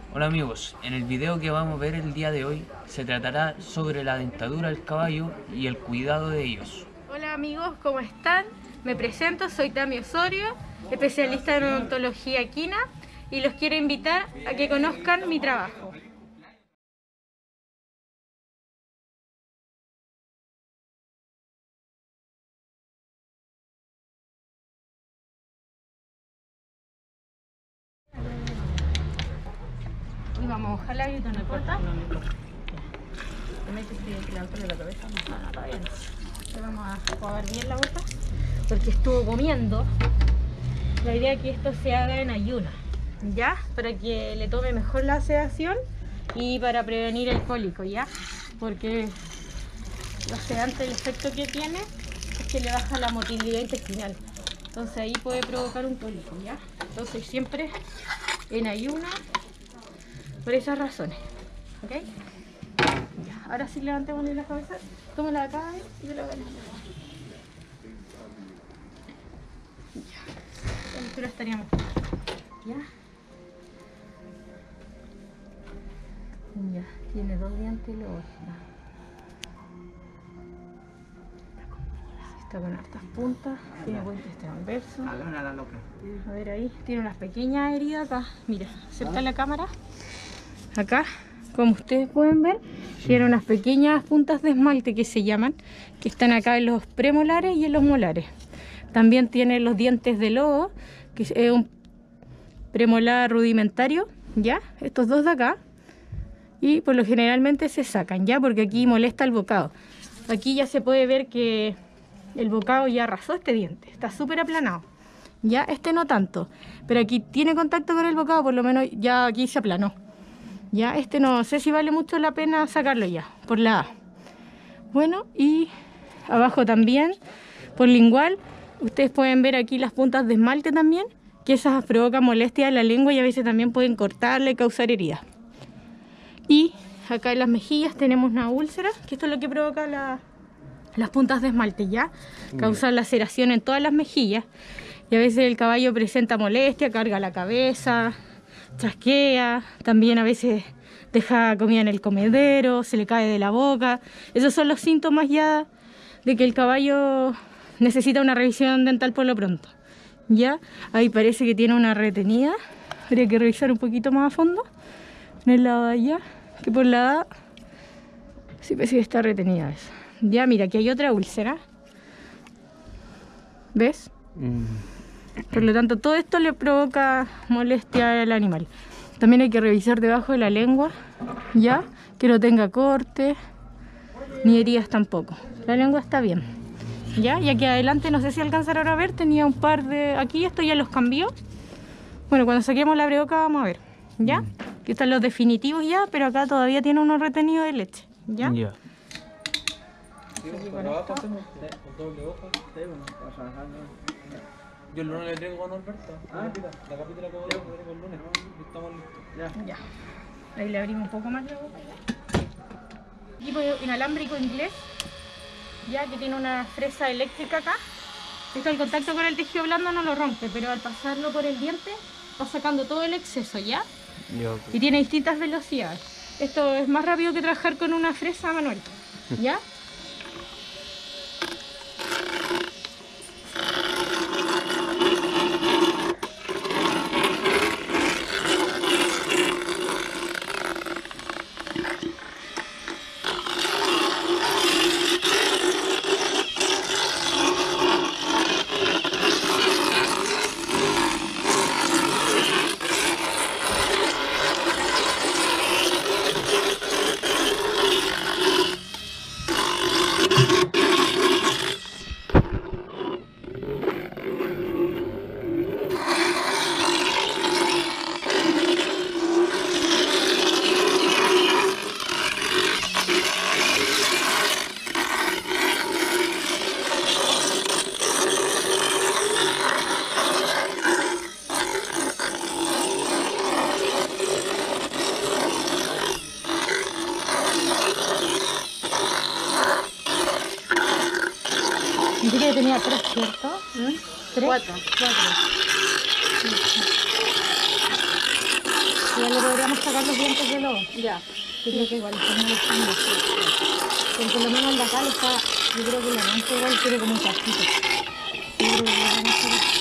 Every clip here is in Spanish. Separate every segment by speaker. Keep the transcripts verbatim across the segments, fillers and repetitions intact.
Speaker 1: Hola amigos, en el video que vamos a ver el día de hoy se tratará sobre la dentadura del caballo y el cuidado de ellos.
Speaker 2: Hola amigos, ¿cómo están? Me presento, soy Tami Osorio, especialista en odontología equina y los quiero invitar a que conozcan mi trabajo. Y vamos a ojalá y no importa. No, no importa. ¿Te metes que la altura de la cabeza? No, no, está bien. Le vamos a jugar bien la boca porque estuvo comiendo. La idea es que esto se haga en ayuno, ¿ya? Para que le tome mejor la sedación y para prevenir el cólico, ¿ya? Porque lo sedante, el efecto que tiene es que le baja la motilidad intestinal. Entonces ahí puede provocar un cólico, ¿ya? Entonces siempre en ayuno por esas razones, ¿ok? Ya, ahora sí levantémosle la cabeza, tómala acá y yo la voy a levantar. Ya, la altura estaríamos, ¿ya? Ya, tiene dos dientes y los ojos. Está con hartas puntas, tiene puentes transversos. A ver ahí, tiene unas pequeñas heridas acá. Mira, acerca la cámara. Acá, como ustedes pueden ver, tiene unas pequeñas puntas de esmalte que se llaman, que están acá en los premolares y en los molares. También tiene los dientes de lobo, que es un premolar rudimentario, ¿ya? Estos dos de acá. Y por lo generalmente se sacan, ¿ya? Porque aquí molesta el bocado. Aquí ya se puede ver que el bocado ya arrasó este diente, está súper aplanado. Ya, este no tanto, pero aquí tiene contacto con el bocado, por lo menos ya aquí se aplanó. Ya, este no sé si vale mucho la pena sacarlo ya, por la A. Bueno, y abajo también, por lingual, ustedes pueden ver aquí las puntas de esmalte también, que esas provocan molestia en la lengua y a veces también pueden cortarle y causar heridas. Y acá en las mejillas tenemos una úlcera, que esto es lo que provoca la, las puntas de esmalte, ¿ya? Causa laceración en todas las mejillas. Y a veces el caballo presenta molestia, carga la cabeza, chasquea, también a veces deja comida en el comedero, se le cae de la boca. Esos son los síntomas ya de que el caballo necesita una revisión dental por lo pronto. ¿Ya? Ahí parece que tiene una retenida. Habría que revisar un poquito más a fondo. En el lado de allá, que por la A sí parece que está retenida esa. Ya, mira, aquí hay otra úlcera. ¿Ves? Mm. Por lo tanto, todo esto le provoca molestia al animal. También hay que revisar debajo de la lengua, ya, que no tenga cortes, ni heridas tampoco. La lengua está bien, ya, y aquí adelante, no sé si alcanzarán a ver, tenía un par de... Aquí esto ya los cambió. Bueno, cuando saquemos la breoca vamos a ver, ¿ya? Aquí están los definitivos ya, pero acá todavía tiene uno retenido de leche, ¿ya? Ya.
Speaker 3: Yo el lunes le traigo a Norberto. ¿Ah? La capita la acabo de traigo el lunes. Estamos listos.
Speaker 2: Ya. Ahí le abrimos un poco más la boca. Equipo inalámbrico inglés, ya que tiene una fresa eléctrica acá. Esto al contacto con el tejido blando no lo rompe, pero al pasarlo por el diente va sacando todo el exceso, ¿ya? Ya, okay. Y tiene distintas velocidades. Esto es más rápido que trabajar con una fresa manual, ¿ya? Dije que tenía tres, ¿cierto? ¿Mm? ¿Tres? Cuatro. Cuatro. Sí, sí. igual le podríamos sacar los dientes de lobo.
Speaker 4: Ya.
Speaker 2: Yo creo que igual está molestando. Pero por lo menos la cal está, yo creo que la mancha igual tiene como un cachito. Yo creo que le vamos a sacar.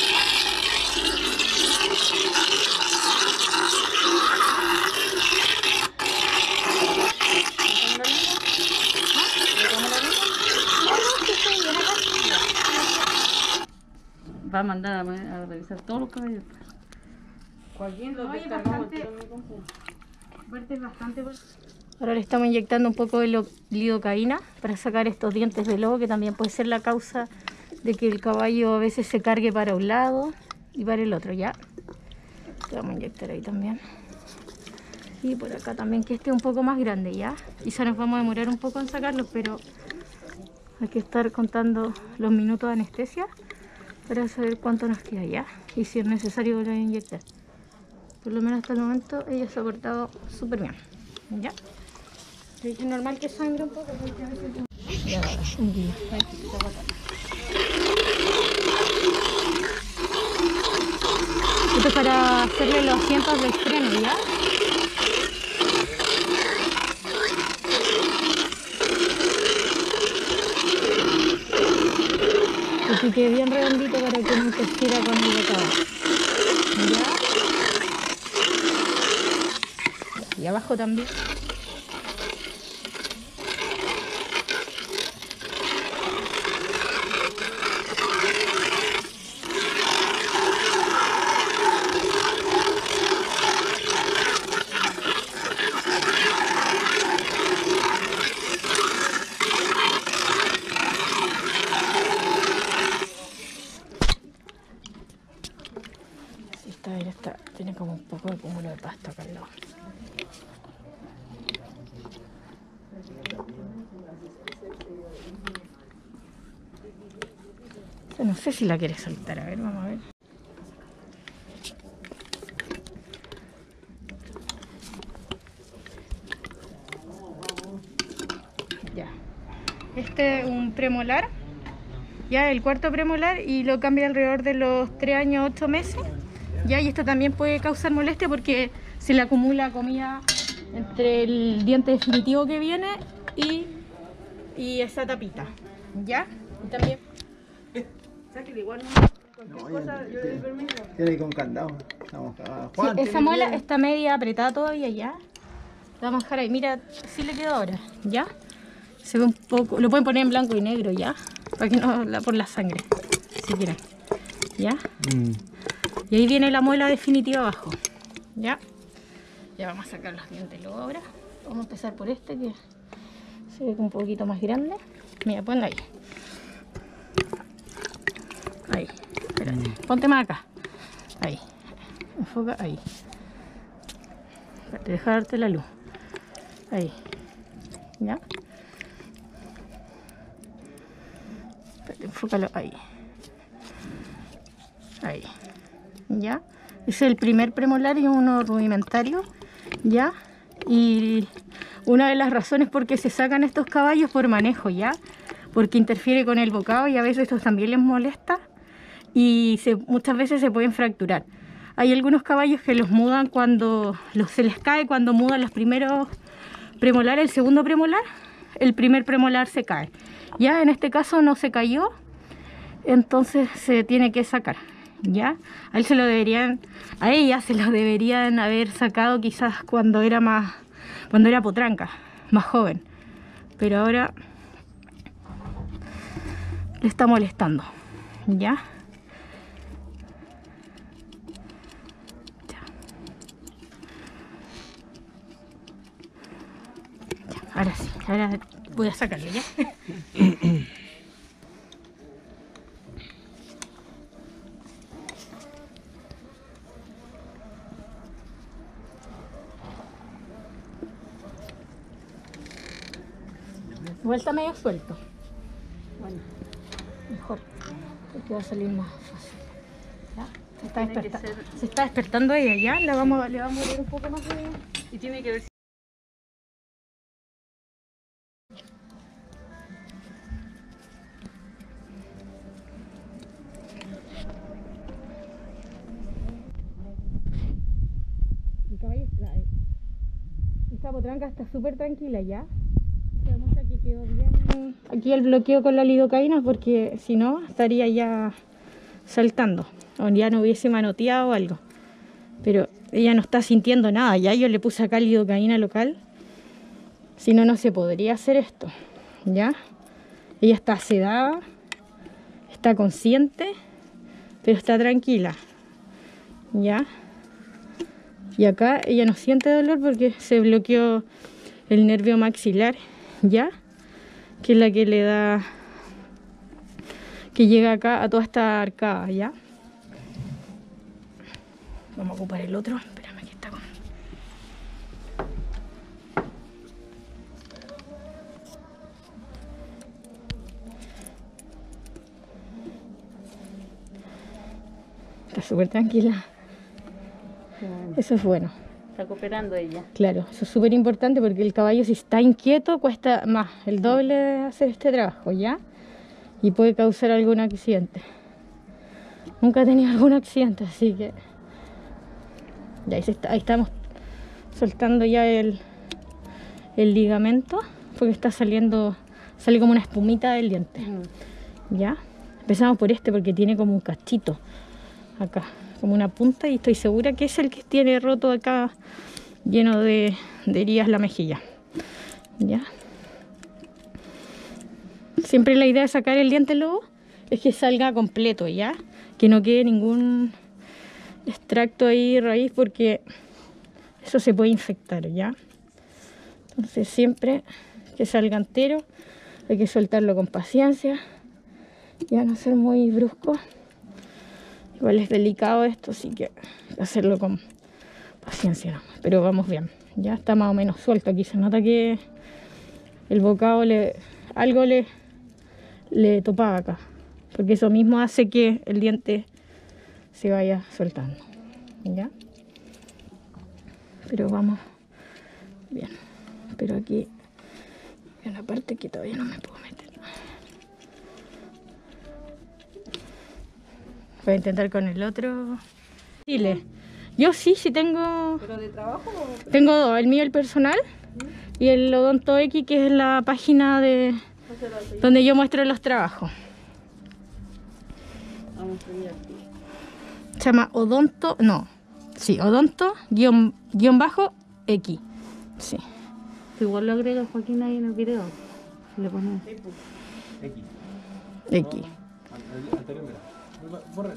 Speaker 4: Va a mandar a, a revisar todos los caballos.
Speaker 3: Joaquín, lo
Speaker 2: No, es
Speaker 3: descargamos
Speaker 2: bastante-
Speaker 3: al tiro, mi compu.
Speaker 2: Fuerte es bastante fuerte. Ahora le estamos inyectando un poco de lo- lidocaína para sacar estos dientes de lobo, que también puede ser la causa de que el caballo a veces se cargue para un lado y para el otro, ¿ya? Le vamos a inyectar ahí también. Y por acá también, que esté un poco más grande, ¿ya? Quizá nos vamos a demorar un poco en sacarlos, pero hay que estar contando los minutos de anestesia para saber cuánto nos queda, ¿ya? Y si es necesario volver a inyectar. Por lo menos hasta el momento ella se ha portado súper bien, ¿ya? Es normal que sangre un poco porque a veces... Ya, un día. Esto es para hacerle los asientos del freno, ¿ya? Y que quede bien redondito para que no interfiera con el bocado. ¿Ya? Y abajo también. Sí, está bien, está. Tiene como un poco de cúmulo de pasto acá al lado. No sé si la quiere soltar, a ver, vamos a ver. Ya. Este es un premolar, ya el cuarto premolar, y lo cambia alrededor de los tres años, ocho meses. Ya, y esto también puede causar molestia porque se le acumula comida entre el diente definitivo que viene y, y esa tapita. ¿Ya? Y también...
Speaker 4: Sáquele igual, no. Cualquier
Speaker 3: No,
Speaker 4: cosa,
Speaker 3: ya-
Speaker 4: yo le doy permiso.
Speaker 3: Tiene con candado. Estamos cagados.
Speaker 2: Sí,
Speaker 3: Juan,
Speaker 2: esa
Speaker 3: ¿tiene
Speaker 2: muela
Speaker 3: miedo?
Speaker 2: está media apretada todavía, ya. La vamos a dejar ahí. Mira, así le quedó ahora, ¿ya? Se ve un poco... Lo pueden poner en blanco y negro, ¿ya? Para que no... La, por la sangre, si quieren. ¿Ya?
Speaker 3: Mm.
Speaker 2: Y ahí viene la muela definitiva abajo. ¿Ya? Ya vamos a sacar los dientes luego ahora. Vamos a empezar por este que se ve un poquito más grande. Mira, ponlo ahí. Ahí. Espérate. Ponte más acá. Ahí. Enfoca ahí. Espérate, deja darte la luz. Ahí. ¿Ya? Espérate, enfócalo ahí. Ahí. ¿Ya? Ese es el primer premolar y uno rudimentario. ¿Ya? Y una de las razones por qué se sacan estos caballos por manejo, ¿ya? Porque interfiere con el bocado y a veces esto también les molesta y se, muchas veces se pueden fracturar. Hay algunos caballos que los mudan cuando los, se les cae cuando mudan los primeros premolares, el segundo premolar, el primer premolar se cae. Ya en este caso no se cayó, entonces se tiene que sacar. Ya, a él se lo deberían, a ella se lo deberían haber sacado quizás cuando era más, cuando era potranca, más joven. Pero ahora le está molestando. Ya. Ya. Ya, ahora sí, ahora voy a sacarlo, ¿ya? Igual está medio suelto. Bueno, mejor, porque va a salir más fácil. ¿Ya? Se está,
Speaker 4: Tiene que
Speaker 2: desperta-
Speaker 4: ser-
Speaker 2: se está despertando ella, ¿ya? La vamos, le vamos a dar un poco más de...
Speaker 4: Y tiene que ver si...
Speaker 2: El caballo está Ahí. Esta potranca está súper tranquila ya. Se demuestra que quedó bien aquí el bloqueo con la lidocaína, porque si no estaría ya saltando o ya no hubiese manoteado o algo. Pero ella no está sintiendo nada. Ya yo le puse acá lidocaína local. Si no, no se podría hacer esto. ¿Ya? Ella está sedada, está consciente, pero está tranquila. ¿Ya? Y acá ella no siente dolor porque se bloqueó el nervio maxilar, ¿ya? Que es la que le da, que llega acá a toda esta arcada, ¿ya? Vamos a ocupar el otro. Espérame que está con... Está súper tranquila. Eso es bueno.
Speaker 4: Está cooperando ella.
Speaker 2: Claro, eso es súper importante porque el caballo, si está inquieto, cuesta más el doble hacer este trabajo, ¿ya? Y puede causar algún accidente. Nunca he tenido algún accidente, así que... Ya, ahí, se está, ahí estamos soltando ya el, el ligamento, porque está saliendo, sale como una espumita del diente. Mm. ¿Ya? Empezamos por este porque tiene como un cachito acá, como una punta, y estoy segura que es el que tiene roto acá, lleno de, de heridas la mejilla. ¿Ya? Siempre la idea de sacar el diente lobo es que salga completo, ¿ya? Que no quede ningún extracto ahí, raíz, porque eso se puede infectar, ¿ya? Entonces siempre que salga entero hay que soltarlo con paciencia, ya no ser muy brusco. Igual es delicado esto, así que hay que hacerlo con paciencia, ¿no? Pero vamos bien, ya está más o menos suelto. Aquí se nota que el bocado le, algo le, le topaba acá, porque eso mismo hace que el diente se vaya soltando, ¿ya? Pero vamos bien. Pero aquí hay una parte que todavía no me puedo meter. Voy a intentar con el otro. Chile. Yo sí, sí tengo.
Speaker 4: ¿Pero de trabajo o...?
Speaker 2: Tengo dos, el mío, el personal, ¿Mm? Y el Odonto X, que es la página de donde yo muestro los trabajos.
Speaker 4: Vamos a ir aquí.
Speaker 2: Se llama Odonto, no, sí, Odonto guión, guión bajo X. Sí.
Speaker 4: Igual lo agrega Joaquín ahí en el video. Le pones
Speaker 3: X.
Speaker 2: X.
Speaker 3: Anterior, mira. Borra.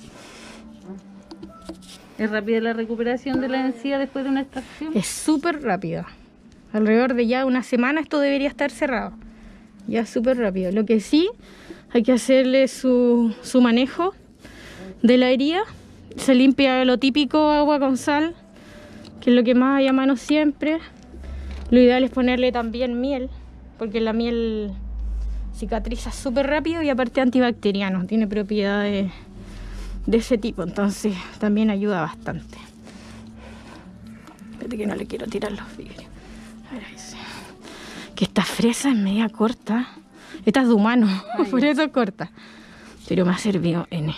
Speaker 4: ¿Es rápida la recuperación de la encía después de una extracción?
Speaker 2: Es súper rápida. Alrededor de ya una semana esto debería estar cerrado. Ya súper rápido. Lo que sí, hay que hacerle su, su manejo de la herida. Se limpia lo típico, agua con sal, que es lo que más hay a mano siempre. Lo ideal es ponerle también miel, porque la miel cicatriza súper rápido y aparte antibacteriano, tiene propiedades de ese tipo, entonces también ayuda bastante. Espérate que no le quiero tirar los vidrios. A ver, ahí sí. Que esta fresa es media corta. Esta es de humano, ay, por eso es corta. Pero me ha servido N.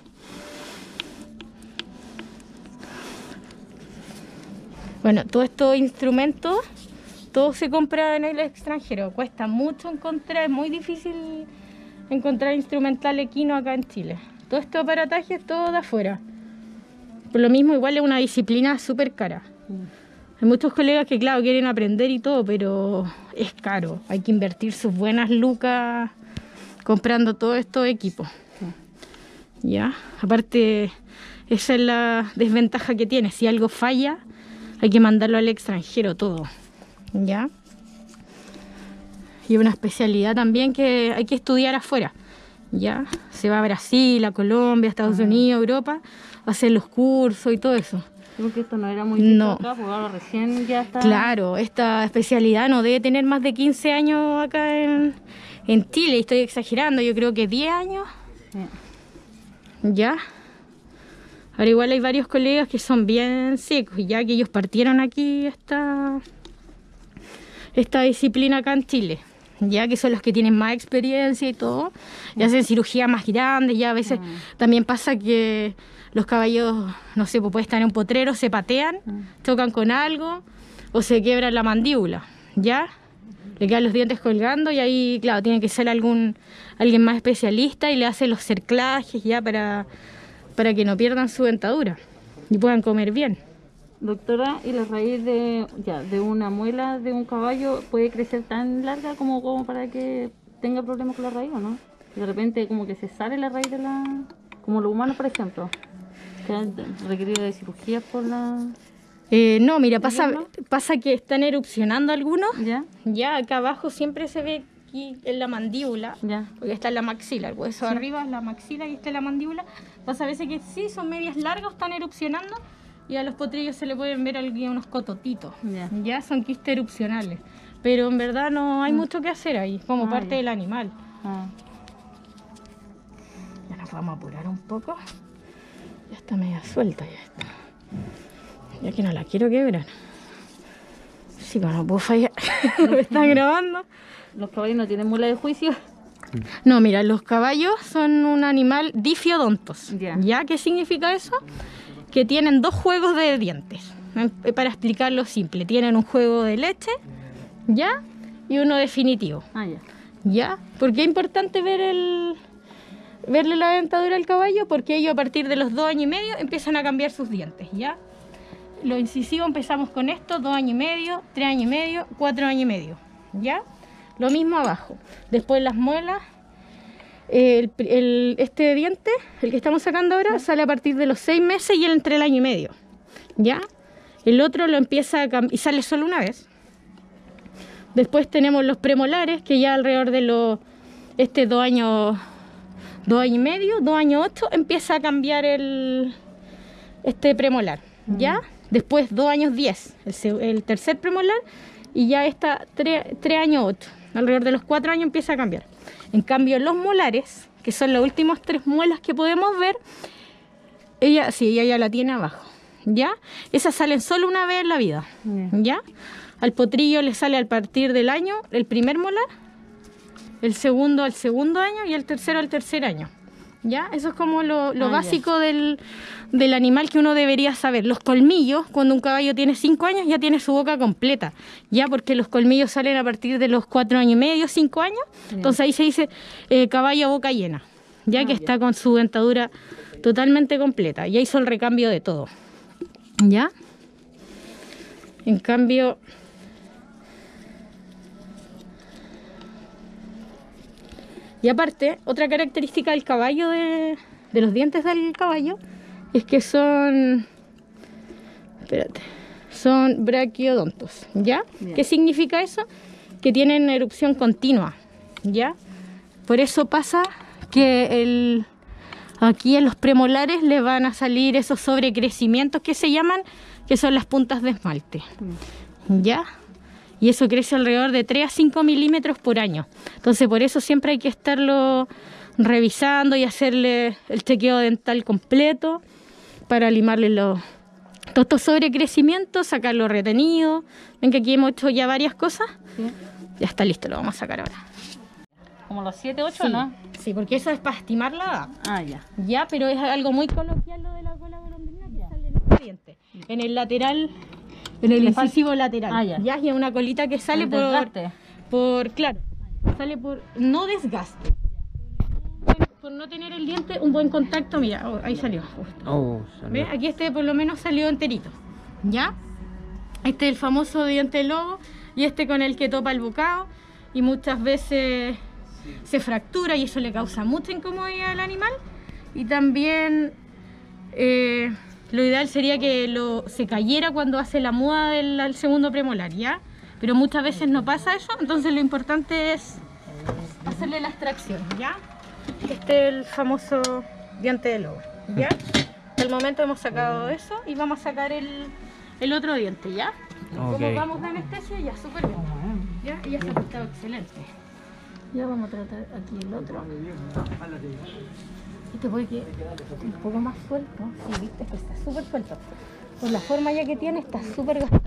Speaker 2: Bueno, todos estos instrumentos, todo se compra en el extranjero. Cuesta mucho encontrar, es muy difícil encontrar instrumental equino acá en Chile. Todo este aparataje es todo de afuera. Por lo mismo, igual es una disciplina súper cara. Mm. Hay muchos colegas que, claro, quieren aprender y todo, pero es caro. Hay que invertir sus buenas lucas comprando todos estos equipos. Mm. ¿Ya? Aparte, esa es la desventaja que tiene. Si algo falla, hay que mandarlo al extranjero todo. ¿Ya? Y una especialidad también que hay que estudiar afuera. ¿Ya? Se va a Brasil, a Colombia, a Estados ah. Unidos, Europa, a hacer los cursos y todo eso.
Speaker 4: Porque esto no era muy no. acá, porque ahora recién ya está...
Speaker 2: Claro, esta especialidad no debe tener más de quince años acá en, en Chile. Estoy exagerando, yo creo que diez años. Sí. ¿Ya? Ahora igual hay varios colegas que son bien secos, ya que ellos partieron aquí esta, esta disciplina acá en Chile. Ya que son los que tienen más experiencia y todo, y hacen cirugía más grandes, ya a veces mm. también pasa que los caballos, no sé, pues puede estar en un potrero, se patean, mm. chocan con algo o se quiebran la mandíbula, ¿ya? Le quedan los dientes colgando y ahí, claro, tiene que ser algún alguien más especialista y le hace los cerclajes ya para, para que no pierdan su dentadura y puedan comer bien.
Speaker 4: Doctora, ¿y la raíz de, ya, de una muela de un caballo puede crecer tan larga como, como para que tenga problemas con la raíz o no? De repente como que se sale la raíz de la... como los humanos, por ejemplo, que han requerido de cirugías por la...
Speaker 2: Eh, no, mira, pasa, pasa que están erupcionando algunos.
Speaker 4: ¿Ya?
Speaker 2: Ya, acá abajo siempre se ve aquí en la mandíbula,
Speaker 4: ya.
Speaker 2: Porque está en la maxila, el hueso sí. Arriba es la maxila y está en la mandíbula. Pasa a veces que sí, son medias largas, están erupcionando y a los potrillos se le pueden ver unos cototitos.
Speaker 4: Ya,
Speaker 2: ya son quistes erupcionales. Pero en verdad no hay mm. mucho que hacer ahí, como ah, parte ya. Del animal.
Speaker 4: Ah.
Speaker 2: Ya nos vamos a apurar un poco. Ya está media suelta, ya está. Ya que no la quiero quebrar. Sí, pero no puedo fallar. Me están grabando.
Speaker 4: ¿Los caballos no tienen mula de juicio?
Speaker 2: No, mira, los caballos son un animal difiodontos.
Speaker 4: Yeah.
Speaker 2: ¿Ya? ¿Qué significa eso? Que tienen dos juegos de dientes. Para explicarlo simple, tienen un juego de leche, ¿ya? Y uno definitivo.
Speaker 4: Ah, ya.
Speaker 2: ¿Ya? ¿Por qué es importante ver el... verle la dentadura al caballo? Porque ellos a partir de los dos años y medio empiezan a cambiar sus dientes, ¿ya? Lo incisivo empezamos con esto, dos años y medio, tres años y medio, cuatro años y medio, ¿ya? Lo mismo abajo. Después las muelas, el, el, este diente, el que estamos sacando ahora, sale a partir de los seis meses y el entre el año y medio, ¿ya? El otro lo empieza a cambiar y sale solo una vez. Después tenemos los premolares, que ya alrededor de los, este dos años, dos años y medio, dos años ocho, empieza a cambiar el, este premolar, ¿ya? Mm. Después dos años diez, el, el tercer premolar, y ya está tres años ocho. Alrededor de los cuatro años empieza a cambiar. En cambio, los molares, que son los últimos tres muelas que podemos ver, ella sí, ella ya la tiene abajo, ¿ya? Esas salen solo una vez en la vida, yeah. ¿Ya? Al potrillo le sale a partir del año el primer molar, el segundo al segundo año y el tercero al tercer año. ¿Ya? Eso es como lo, lo ah, básico yes. del, del animal que uno debería saber. Los colmillos, cuando un caballo tiene cinco años, ya tiene su boca completa. Ya, porque los colmillos salen a partir de los cuatro años y medio, cinco años. Yeah. Entonces ahí se dice eh, caballo a boca llena. Ya ah, que yeah. está con su dentadura totalmente completa. Y ahí hizo el recambio de todo. ¿Ya? En cambio... Y aparte, otra característica del caballo, de, de los dientes del caballo, es que son, espérate, son braquiodontos, ¿ya? Bien. ¿Qué significa eso? Que tienen erupción continua, ¿ya? Por eso pasa que el, aquí en los premolares le van a salir esos sobrecrecimientos que se llaman, que son las puntas de esmalte, ¿ya? Y eso crece alrededor de tres a cinco milímetros por año. Entonces por eso siempre hay que estarlo revisando y hacerle el chequeo dental completo para limarle los, todos estos sobrecrecimientos, sacarlo retenido. Ven que aquí hemos hecho ya varias cosas. Sí. Ya está listo, lo vamos a sacar ahora.
Speaker 4: ¿Como los siete, ocho,
Speaker 2: sí,
Speaker 4: no?
Speaker 2: Sí, porque eso es para estimar la edad.
Speaker 4: Ah, ya.
Speaker 2: Ya, pero es algo muy coloquial lo de la cola golondrina que sale en este diente. En el lateral... En el incisivo lateral,
Speaker 4: ah, ya.
Speaker 2: ya, y una colita que sale por, por, claro, sale por no desgaste, bueno, por no tener el diente un buen contacto. Mira, oh, ahí salió,
Speaker 1: oh, salió.
Speaker 2: ¿Ve? Aquí este por lo menos salió enterito, ¿ya? Este es el famoso diente lobo y este con el que topa el bocado y muchas veces se fractura y eso le causa mucha incomodidad al animal. Y también... Eh, lo ideal sería que lo, se cayera cuando hace la muda del, del segundo premolar, ¿ya? Pero muchas veces no pasa eso, entonces lo importante es hacerle la extracción, ¿ya? Este es el famoso diente de lobo, ¿ya? Hasta el momento hemos sacado eso y vamos a sacar el, el otro diente, ¿ya?
Speaker 1: Okay.
Speaker 2: Como vamos de anestesia, ya súper bien, ¿ya? Y ya se ha portado excelente. Ya vamos a tratar aquí el otro. Este puede que un poco más suelto, sí, viste que está súper suelto. Por la forma ya que tiene, está súper gastado.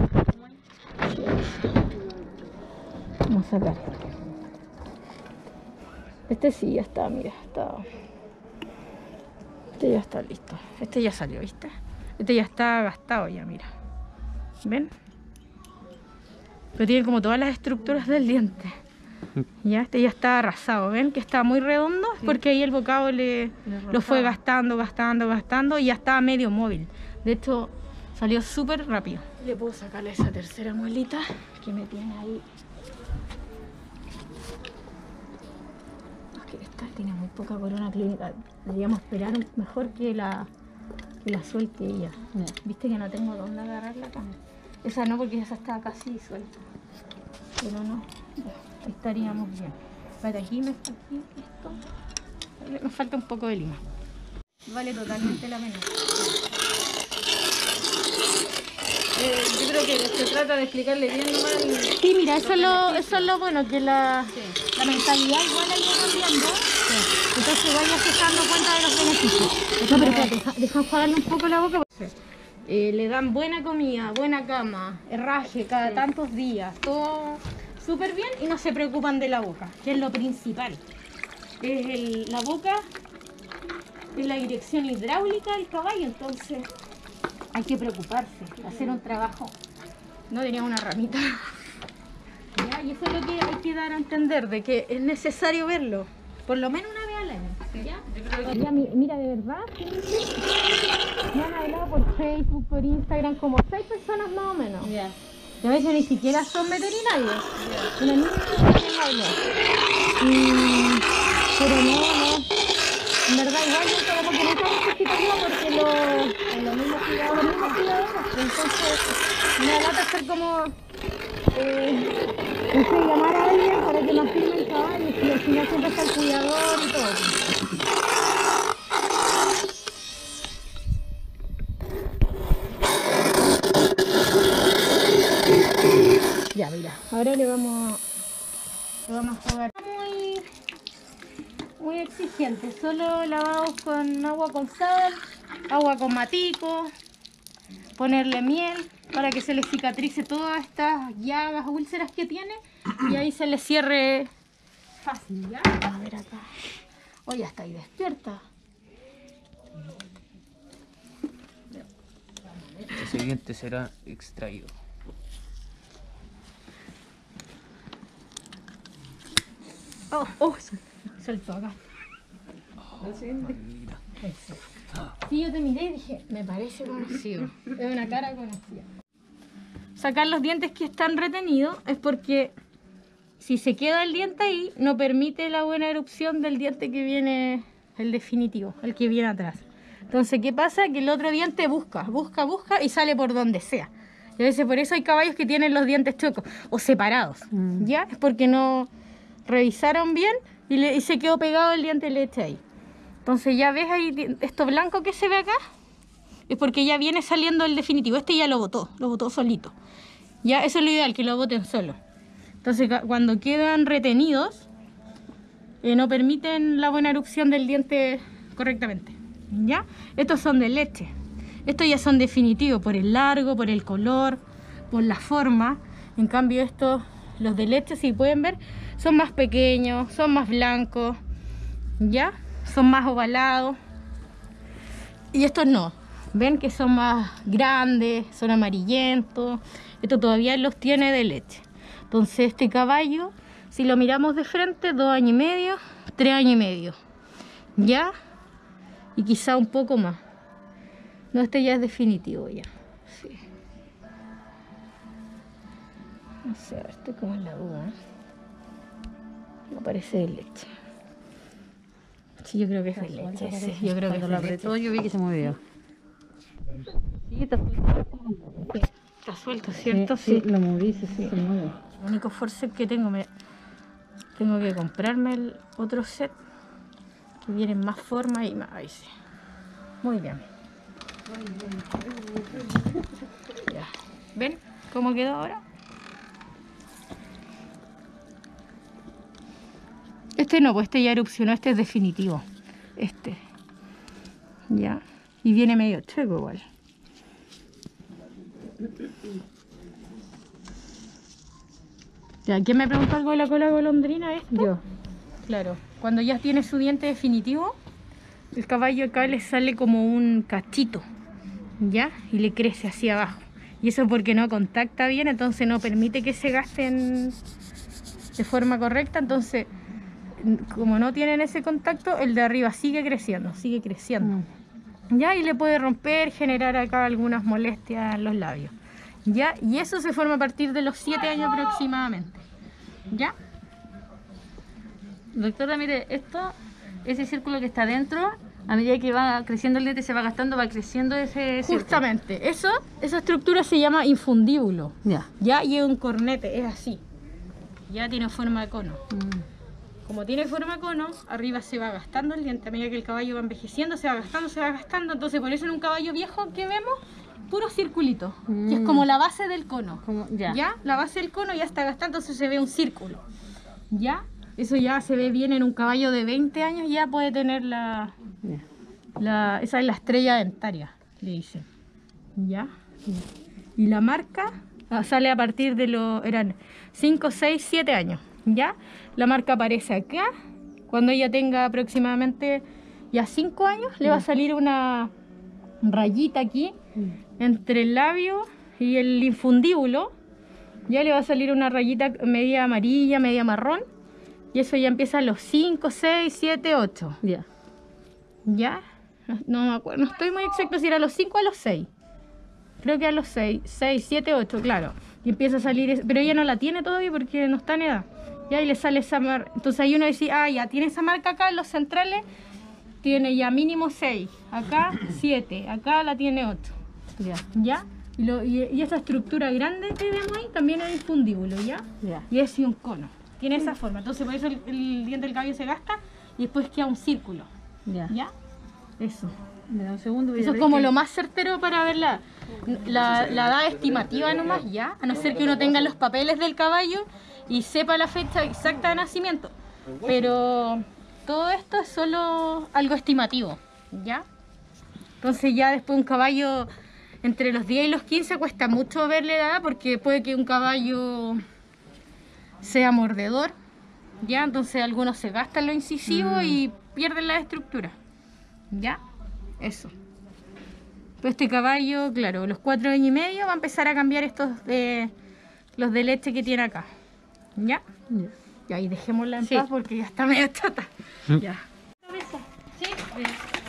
Speaker 2: Vamos a sacar este. Este sí, ya está, mira, está. Este ya está listo. Este ya salió, ¿viste? Este ya está gastado ya, mira. ¿Ven? Pero tiene como todas las estructuras del diente. Ya, este ya está arrasado. ¿Ven? Que está muy redondo. Sí. Porque ahí el bocado le, lo fue gastando, gastando, gastando y ya estaba medio móvil. De hecho, salió súper rápido. Le puedo sacarle esa tercera muelita que me tiene ahí. Es que esta tiene muy poca corona clínica. Deberíamos esperar mejor que la, que la suelte ella. No. Viste que no tengo dónde agarrarla acá. Esa no, porque esa está casi suelta. Pero no, ya, estaríamos bien. Para aquí me está aquí esto. Me falta un poco de lima. Vale totalmente la pena. Eh, yo creo que se trata de explicarle bien nomás. Y... Sí, mira, eso es, lo, eso es lo bueno, que la, sí. la mentalidad igual ha ido cambiando. Sí. Entonces vaya se dando cuenta de los beneficios. No, pero espérate, deja, deja enjuagarle un poco la boca. Sí. Eh, le dan buena comida, buena cama, herraje cada sí. tantos días, todo súper bien y no se preocupan de la boca, que es lo principal. Es el, la boca es la dirección hidráulica del caballo, entonces hay que preocuparse, hacer un trabajo. No tenía una ramita. ¿Ya? Y eso es lo que hay que dar a entender, de que es necesario verlo, por lo menos una vez al año. ¿Ya? Ya, mira, de verdad, me han hablado por Facebook, por Instagram, como seis personas más o menos. Yeah. Y a veces ni siquiera son veterinarios. Yeah. Una niña me habló. Y... Pero no, no. En verdad, igual yo como que nunca necesitaría porque lo, los mismos cuidadores, los mismos cuidadores. Entonces, me da lata hacer como... Eh, no sé, llamar a alguien para que nos firme el caballo. Y al final siempre está el cuidador y todo. Ya, mira, ahora le vamos, le vamos a jugar. Muy, muy exigente, solo lavados con agua con sal, agua con matico, ponerle miel para que se le cicatrice todas estas llagas, úlceras que tiene y ahí se le cierre fácil, ¿ya? A ver acá. Oh, ya está ahí despierta.
Speaker 1: Ese diente será extraído.
Speaker 2: Oh, oh, saltó acá.
Speaker 1: Oh, mira.
Speaker 2: Sí, yo te miré y dije, me parece conocido. Es una cara conocida. Sacar los dientes que están retenidos es porque si se queda el diente ahí, no permite la buena erupción del diente que viene, el definitivo, el que viene atrás. Entonces, ¿qué pasa? Que el otro diente busca, busca, busca y sale por donde sea. Y a veces por eso hay caballos que tienen los dientes chuecos o separados. Mm. ¿Ya? Es porque no revisaron bien y, le, y se quedó pegado el diente de leche ahí. Entonces ya ves ahí, esto blanco que se ve acá, es porque ya viene saliendo el definitivo. Este ya lo botó, lo botó solito. Ya, eso es lo ideal, que lo boten solo. Entonces cuando quedan retenidos, eh, no permiten la buena erupción del diente correctamente. ¿Ya? Estos son de leche. Estos ya son definitivos por el largo, por el color, por la forma. En cambio estos, los de leche, si pueden ver, son más pequeños, son más blancos, ¿ya? Son más ovalados. Y estos no. Ven que son más grandes, son amarillentos. Esto todavía los tiene de leche. Entonces este caballo, si lo miramos de frente, dos años y medio, tres años y medio. ¿Ya? Y quizá un poco más. No, este ya es definitivo ya. Sí. No sé, estoy como en la duda. No parece de leche. Sí, yo creo que es de leche. Sí, yo creo que es de leche.
Speaker 4: Yo vi que se movió.
Speaker 2: Sí, está suelto. Está suelto, ¿cierto?
Speaker 4: Sí, sí, lo moví, sí, sí, se mueve.
Speaker 2: El único forceps que tengo, me... tengo que comprarme el otro set que viene en más forma y más. Ahí sí. Muy bien. Ya. ¿Ven cómo quedó ahora? Este no, pues este ya erupcionó, este es definitivo. Este. Ya. Y viene medio chueco igual. Ya, ¿quién me preguntó algo de la cola golondrina? ¿Esto?
Speaker 4: Yo.
Speaker 2: Claro. Cuando ya tiene su diente definitivo, el caballo acá le sale como un cachito, ¿ya? Y le crece hacia abajo. Y eso es porque no contacta bien, entonces no permite que se gasten de forma correcta. Entonces, como no tienen ese contacto, el de arriba sigue creciendo, sigue creciendo. Mm. ¿Ya? Y le puede romper, generar acá algunas molestias en los labios. ¿Ya? Y eso se forma a partir de los siete años aproximadamente. ¿Ya?
Speaker 4: Doctora, mire, esto, ese círculo que está dentro, a medida que va creciendo el diente, se va gastando, va creciendo ese círculo.
Speaker 2: Justamente, eso, esa estructura se llama infundíbulo.
Speaker 4: Ya.
Speaker 2: Ya, y es un cornete, es así. Ya tiene forma de cono. Mm. Como tiene forma de cono, arriba se va gastando el diente. A medida que el caballo va envejeciendo, se va gastando, se va gastando. Entonces, por eso en un caballo viejo que vemos, puro circulito. Mm. Que es como la base del cono. Como, ya. ya, la base del cono ya está gastando, entonces se ve un círculo. Ya, eso ya se ve bien en un caballo de veinte años, ya puede tener la... Yeah. la esa es la estrella dentaria, le dicen. Ya. Yeah. Y la marca sale a partir de los... eran cinco, seis, siete años. ¿Ya? La marca aparece acá. Cuando ella tenga aproximadamente ya cinco años, le va a salir una rayita aquí entre el labio y el infundíbulo. Ya le va a salir una rayita media amarilla, media marrón. Y eso ya empieza a los cinco, seis, siete, ocho.
Speaker 4: Ya.
Speaker 2: ¿Ya? No me acuerdo, no estoy muy exacto si era a los cinco o a los seis. Creo que a los seis, seis, siete, ocho, claro. Y empieza a salir, pero ella no la tiene todavía porque no está en edad. Ya, y le sale esa marca. Entonces ahí uno dice, ah, ya tiene esa marca acá en los centrales, tiene ya mínimo seis, acá siete, acá la tiene ocho. Ya. ¿Ya? Y, lo, y, y esa estructura grande que vemos ahí también es infundíbulo, ¿ya? Ya. Y es un cono. Tiene esa forma. Entonces por eso el, el diente del caballo se gasta y después queda un círculo. Ya. ¿Ya? Eso.
Speaker 4: Me da un segundo.
Speaker 2: Eso es como que... lo más certero para ver la, la, la edad estimativa nomás, ¿ya? A no ser que uno tenga los papeles del caballo y sepa la fecha exacta de nacimiento. Pero todo esto es solo algo estimativo, ¿ya? Entonces ya después un caballo entre los diez y los quince cuesta mucho verle la edad porque puede que un caballo sea mordedor, ¿ya? Entonces algunos se gastan lo incisivo mm. y pierden la estructura, ¿ya? Eso. Pues este caballo, claro, los cuatro años y medio va a empezar a cambiar estos de los de leche que tiene acá. ¿Ya? Yeah. Ya, y dejémosla en sí. paz porque ya está medio chata. Mm. Ya. ¿Sí? Bien.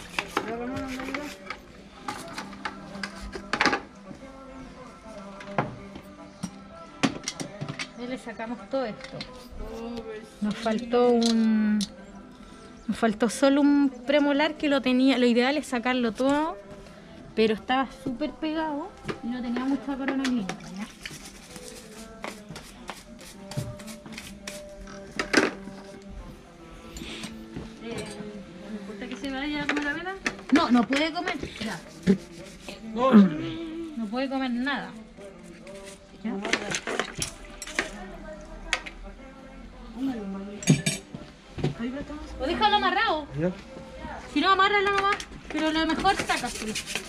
Speaker 2: Ahí le sacamos todo esto. Nos faltó un... Nos faltó solo un premolar que lo tenía... Lo ideal es sacarlo todo, pero estaba súper pegado y no tenía mucha corona clínica, ¿ya? No, no puede comer. Ya. No puede comer nada. ¿Ya? O déjalo amarrado. ¿Ya? Si no, amárralo nomás. Pero lo mejor sácaselo.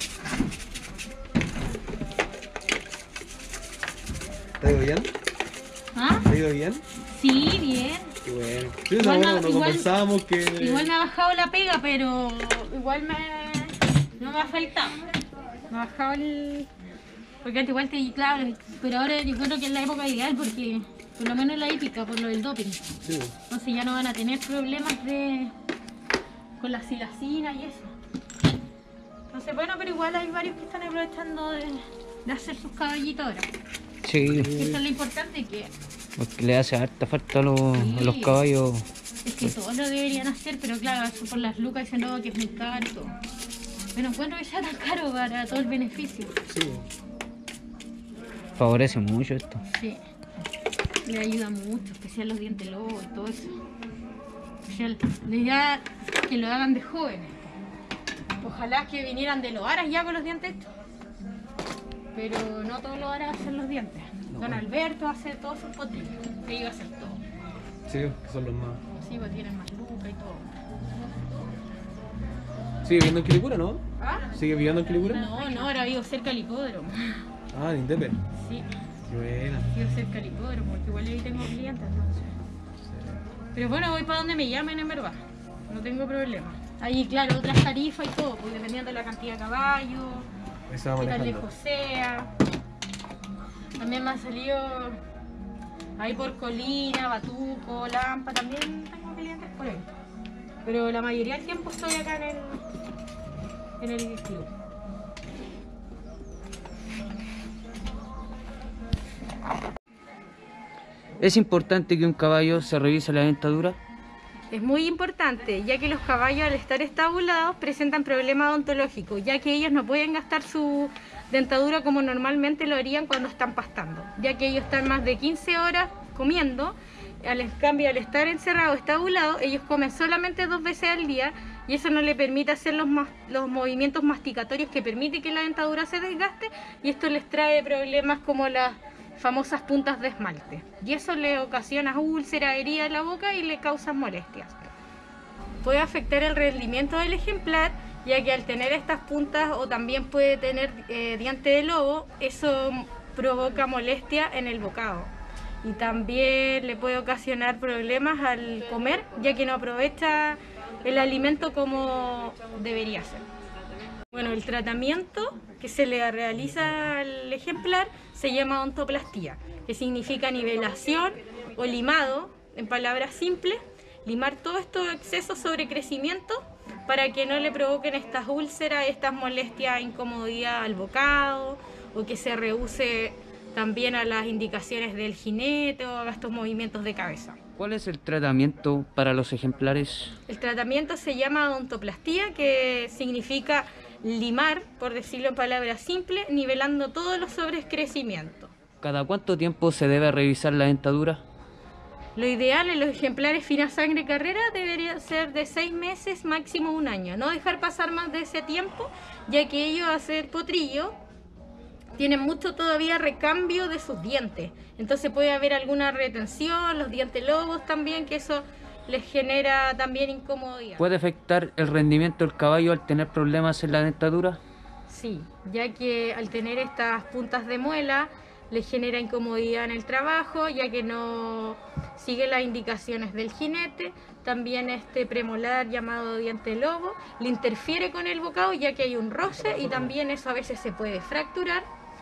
Speaker 3: ¿Te ha ido bien?
Speaker 2: ¿Ah?
Speaker 3: ¿Te ha ido bien?
Speaker 2: Sí, bien.
Speaker 3: Qué bueno. Sí, igual, bueno, cuando igual, conversamos que...
Speaker 2: igual me ha bajado la pega, pero igual me... no me ha faltado. Me ha bajado el... Porque antes igual te... claro, pero ahora yo creo que es la época ideal porque por lo menos la hípica, por lo del doping. Sí. Entonces ya no van a tener problemas de... con la silacina y eso. Entonces bueno, pero igual hay varios que están aprovechando de, de hacer sus caballitos ahora.
Speaker 1: Sí.
Speaker 2: Eso es lo importante que...
Speaker 1: porque le hace harta falta a los, sí. a los caballos.
Speaker 2: Es que todos lo deberían hacer, pero claro, eso por las lucas dicen no, que es muy caro y todo. Pero encuentro que sea tan caro para todo el beneficio.
Speaker 3: Sí.
Speaker 1: Favorece mucho esto.
Speaker 2: Sí. Le ayuda mucho, especial los dientes lobos y todo eso. Especial, la idea es que lo hagan de jóvenes. Ojalá que vinieran de los aras ya con los dientes estos. Pero no todos los aras hacen los dientes. No. Don Alberto hace todos sus potrillos. Ellos va a hacer todo.
Speaker 3: Sí, que son los más.
Speaker 2: Sí, pues tienen más lucas y todo.
Speaker 3: ¿Sigue viviendo en Quilicura, no?
Speaker 2: ¿Ah?
Speaker 3: ¿Sigue viviendo en Quilicura?
Speaker 2: No, no, ahora vivo cerca del hipódromo.
Speaker 3: Ah, en Indepe.
Speaker 2: Sí.
Speaker 3: Qué buena.
Speaker 2: Vivo cerca del hipódromo, porque igual ahí tengo clientes entonces. Sí. Pero bueno, voy para donde me llamen en verdad. No tengo problema. Ahí, claro, otras tarifas y todo, pues dependiendo de la cantidad de caballos,
Speaker 3: Eso va
Speaker 2: qué tan
Speaker 3: manejando.
Speaker 2: lejos sea. También me han salido ahí por Colina, Batuco, Lampa, también tengo clientes por ahí. Pero la mayoría del tiempo estoy acá en el, en el club.
Speaker 1: ¿Es importante que un caballo se revise la dentadura?
Speaker 2: Es muy importante, ya que los caballos al estar estabulados presentan problemas odontológicos, ya que ellos no pueden gastar su dentadura como normalmente lo harían cuando están pastando, ya que ellos están más de quince horas comiendo. Al cambio, al estar encerrados, estabulados, ellos comen solamente dos veces al día y eso no le permite hacer los, los movimientos masticatorios que permite que la dentadura se desgaste, y esto les trae problemas como las famosas puntas de esmalte, y eso le ocasiona úlceras, heridas en la boca y le causa molestias. Puede afectar el rendimiento del ejemplar, ya que al tener estas puntas, o también puede tener eh, diente de lobo, eso provoca molestia en el bocado. Y también le puede ocasionar problemas al comer, ya que no aprovecha el alimento como debería ser. Bueno, el tratamiento que se le realiza al ejemplar se llama odontoplastía, que significa nivelación o limado, en palabras simples, limar todos estos excesos sobre crecimiento para que no le provoquen estas úlceras, estas molestias, incomodidad al bocado, o que se rehúse también a las indicaciones del jinete o a estos movimientos de cabeza.
Speaker 1: ¿Cuál es el tratamiento para los ejemplares?
Speaker 2: El tratamiento se llama odontoplastía, que significa limar, por decirlo en palabras simples, nivelando todos los sobrecrecimientos.
Speaker 1: ¿Cada cuánto tiempo se debe revisar la dentadura?
Speaker 2: Lo ideal en los ejemplares fina sangre carrera debería ser de seis meses, máximo un año. No dejar pasar más de ese tiempo, ya que ellos, al ser potrillo, tienen mucho todavía recambio de sus dientes. Entonces puede haber alguna retención, los dientes lobos también, que eso les genera también incomodidad.
Speaker 1: ¿Puede afectar el rendimiento del caballo al tener problemas en la dentadura?
Speaker 2: Sí, ya que al tener estas puntas de muela les genera incomodidad en el trabajo, ya que no sigue las indicaciones del jinete. También este premolar llamado diente lobo le interfiere con el bocado, ya que hay un roce, y también eso a veces se puede fracturar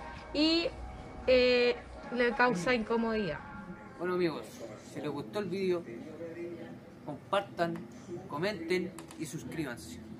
Speaker 2: y eh, le causa incomodidad.
Speaker 1: Bueno amigos, si les gustó el vídeo, compartan, comenten y suscríbanse.